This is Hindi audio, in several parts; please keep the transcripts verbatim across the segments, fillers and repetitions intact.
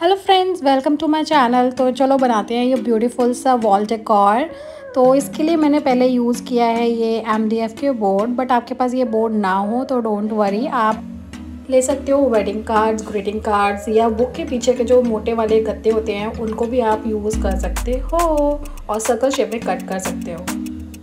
Hello friends, welcome to my channel. तो चलो बनाते हैं ये ब्यूटीफुल सा वॉल डेकोर। तो इसके लिए मैंने पहले यूज़ किया है ये एम डी एफ के बोर्ड, बट आपके पास ये बोर्ड ना हो तो डोंट वरी, आप ले सकते हो वेडिंग कार्ड्स, ग्रीटिंग कार्ड्स या बुक के पीछे के जो मोटे वाले गत्ते होते हैं उनको भी आप यूज़ कर सकते हो और सर्कल शेप में कट कर सकते हो।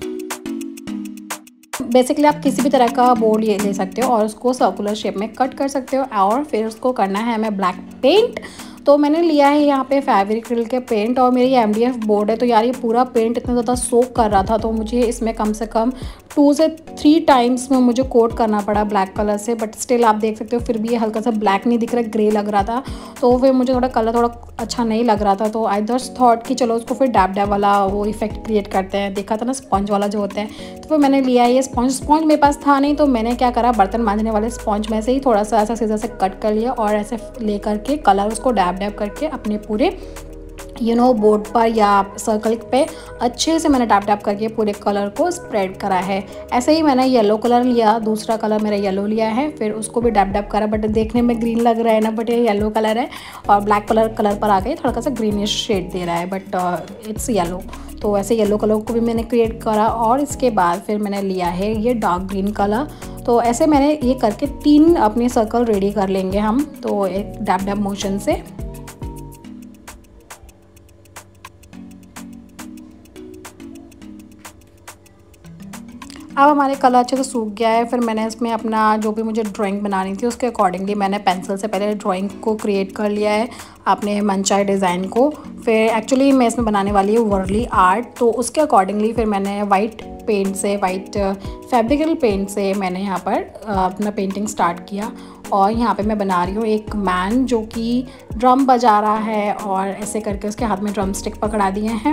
बेसिकली आप किसी भी तरह का बोर्ड ये ले सकते हो और उसको सर्कुलर शेप में कट कर सकते हो और फिर उसको करना है हमें ब्लैक पेंट। तो मैंने लिया है यहाँ पे फैब्रिक के पेंट और मेरी एम डी एफ बोर्ड है, तो यार ये पूरा पेंट इतना ज़्यादा सोक कर रहा था तो मुझे इसमें कम से कम टू से थ्री टाइम्स में मुझे कोट करना पड़ा ब्लैक कलर से। बट स्टिल आप देख सकते हो फिर भी ये हल्का सा ब्लैक नहीं दिख रहा, ग्रे लग रहा था। तो फिर मुझे थोड़ा कलर थोड़ा अच्छा नहीं लग रहा था, तो आई जस्ट थॉट कि चलो उसको फिर डैब डैब वाला वो इफेक्ट क्रिएट करते हैं। देखा था ना स्पॉन्ज वाला जो होता है, तो फिर मैंने लिया ये स्पॉन्ज। स्पॉन्ज मेरे पास था नहीं, तो मैंने क्या करा, बर्तन मांजने वाले स्पॉन्ज में से ही थोड़ा सा ऐसा सीधा से कट कर लिया और ऐसे ले करके कलर उसको डैब डैब करके अपने पूरे यू नो बोर्ड पर या सर्कल पे अच्छे से मैंने टैप टैप करके पूरे कलर को स्प्रेड करा है। ऐसे ही मैंने येलो कलर लिया, दूसरा कलर मेरा येलो लिया है, फिर उसको भी डैप डैप करा। बट देखने में ग्रीन लग रहा है ना, बट ये येलो कलर है और ब्लैक कलर कलर पर आ गई थोड़ा सा ग्रीनिश शेड दे रहा है, बट इट्स येलो। तो ऐसे येलो कलर को भी मैंने क्रिएट करा और इसके बाद फिर मैंने लिया है ये डार्क ग्रीन कलर। तो ऐसे मैंने ये करके तीन अपने सर्कल रेडी कर लेंगे हम, तो एक डैप डैप मोशन से। अब हमारे कलर अच्छे से सूख गया है। फिर मैंने इसमें अपना जो भी मुझे ड्राइंग बनानी थी उसके अकॉर्डिंगली मैंने पेंसिल से पहले ड्राइंग को क्रिएट कर लिया है अपने मनचाहे डिज़ाइन को। फिर एक्चुअली मैं इसमें बनाने वाली हूँ वर्ली आर्ट, तो उसके अकॉर्डिंगली फिर मैंने वाइट पेंट से, वाइट फैब्रिकल पेंट से मैंने यहाँ पर अपना पेंटिंग स्टार्ट किया। और यहाँ पे मैं बना रही हूँ एक मैन जो कि ड्रम बजा रहा है और ऐसे करके उसके हाथ में ड्रम स्टिक पकड़ा दिए हैं।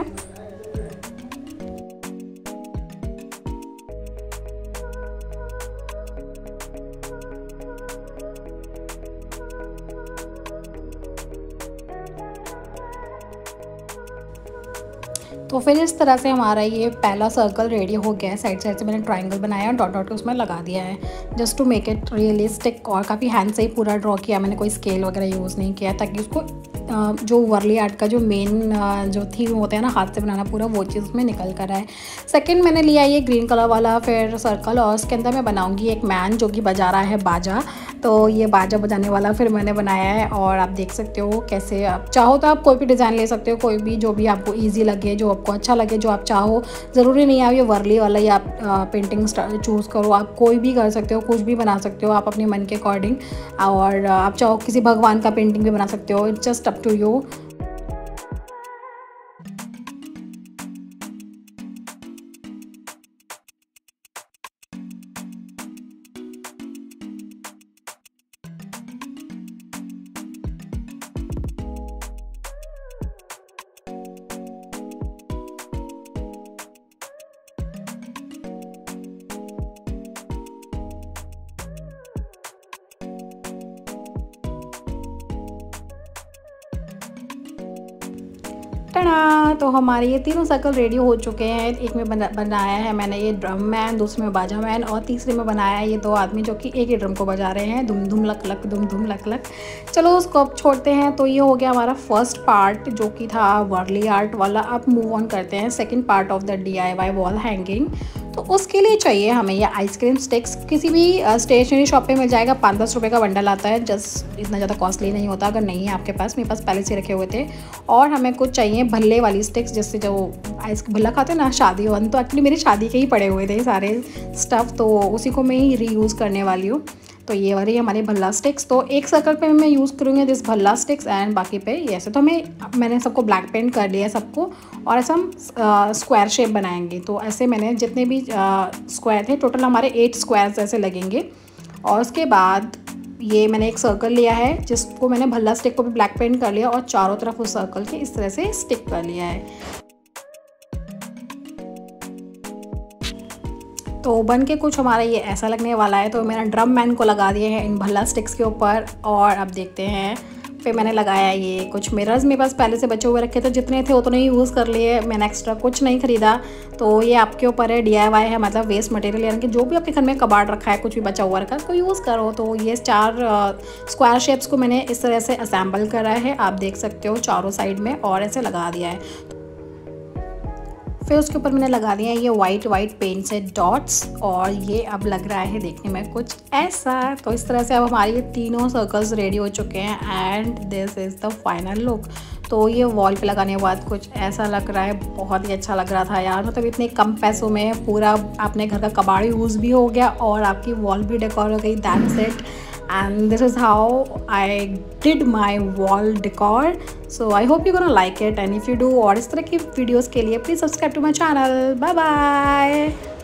तो फिर इस तरह से हमारा ये पहला सर्कल रेडी हो गया है। साइड साइड से मैंने ट्रायंगल बनाया और डॉट डॉट उसमें लगा दिया है just to make it realistic. और काफ़ी हैंड से ही पूरा ड्रॉ किया मैंने, कोई स्केल वगैरह यूज़ नहीं किया, ताकि उसको जो वर्ली आर्ट का जो मेन जो थीम होता है ना हाथ से बनाना पूरा, वो चीज़ उसमें निकल कर आए। सेकंड मैंने लिया ये ग्रीन कलर वाला फिर सर्कल और उसके अंदर मैं बनाऊंगी एक मैन जो कि बजा रहा है बाजा। तो ये बाजा बजाने वाला फिर मैंने बनाया है और आप देख सकते हो कैसे, आप चाहो तो आप कोई भी डिज़ाइन ले सकते हो, कोई भी जो भी आपको ईजी लगे, जो आपको अच्छा लगे, जो आप चाहो। ज़रूरी नहीं है आप ये वर्ली वाला या आप पेंटिंग चूज़ करो, आप कोई भी कर सकते हो, कुछ भी बना सकते हो आप अपने मन के अकॉर्डिंग। और आप चाहो किसी भगवान का पेंटिंग भी बना सकते हो, it's just up to you. टना, तो हमारे ये तीनों सर्कल रेडी हो चुके हैं। एक में बना, बनाया है मैंने ये ड्रम मैन, दूसरे में बाजा मैन और तीसरे में बनाया है ये दो आदमी जो कि एक ही ड्रम को बजा रहे हैं, धुम धुम लक लक धुम धुम लक लक। चलो उसको अब छोड़ते हैं। तो ये हो गया हमारा फर्स्ट पार्ट जो कि था वर्ली आर्ट वाला। अब मूव ऑन करते हैं second part of the D I Y wall hanging. तो उसके लिए चाहिए हमें ये आइसक्रीम स्टिक्स, किसी भी स्टेशनरी शॉप पे मिल जाएगा, पाँच दस रुपये का बंडल आता है, जस्ट इतना ज़्यादा कॉस्टली नहीं होता। अगर नहीं है आपके पास, मेरे पास पहले से रखे हुए थे। और हमें कुछ चाहिए भल्ले वाली स्टिक्स, जिससे जो आइस भल्ला खाते हैं ना शादी वन, तो एक्चुअली मेरी शादी के ही पड़े हुए थे सारे स्टफ़, तो उसी को मैं ही रीयूज़ करने वाली हूँ। तो ये वाली हमारे भल्ला स्टिक्स। तो एक सर्कल पे मैं यूज़ करूँगी दिस भल्ला स्टिक्स एंड बाकी पे ये ऐसे। तो हमें मैंने सबको ब्लैक पेंट कर लिया है सबको, और ऐसा हम स्क्वायर शेप बनाएंगे। तो ऐसे मैंने जितने भी स्क्वायर थे, टोटल हमारे एट स्क्वायर्स ऐसे लगेंगे। और उसके बाद ये मैंने एक सर्कल लिया है जिसको मैंने भल्ला स्टिक को भी ब्लैक पेंट कर लिया और चारों तरफ उस सर्कल के इस तरह से स्टिक कर लिया है। तो बन के कुछ हमारा ये ऐसा लगने वाला है। तो मैंने ड्रम मैन को लगा दिए हैं इन भल्ला स्टिक्स के ऊपर और अब देखते हैं फिर मैंने लगाया ये कुछ मिरर्स मेरे पास पहले से बचे हुए रखे थे, जितने थे उतने ही यूज़ कर लिए, मैंने एक्स्ट्रा कुछ नहीं ख़रीदा। तो ये आपके ऊपर है, डी आई वाई है, मतलब वेस्ट मटेरियल, यानी कि जो भी आपके घर में कबाड़ रखा है कुछ भी बचा हुआ रखा है उसको यूज़ करो। तो ये चार स्क्वायर शेप्स को मैंने इस तरह से असेंबल करा है, आप देख सकते हो चारों साइड में, और ऐसे लगा दिया है। फिर उसके ऊपर मैंने लगा दिया है ये वाइट वाइट पेंट से डॉट्स, और ये अब लग रहा है देखने में कुछ ऐसा। तो इस तरह से अब हमारे ये तीनों सर्कल्स रेडी हो चुके हैं and this is the final look. तो ये वॉल पे लगाने के बाद कुछ ऐसा लग रहा है, बहुत ही अच्छा लग रहा था यार, मतलब इतने कम पैसों में पूरा अपने घर का कबाड़ यूज़ भी हो गया और आपकी वॉल भी डेकोर हो गई। That's it, and this is how I did my wall decor. So I hope you're gonna like it, and if you do और इस तरह की वीडियोज़ के लिए please subscribe to my channel. Bye bye.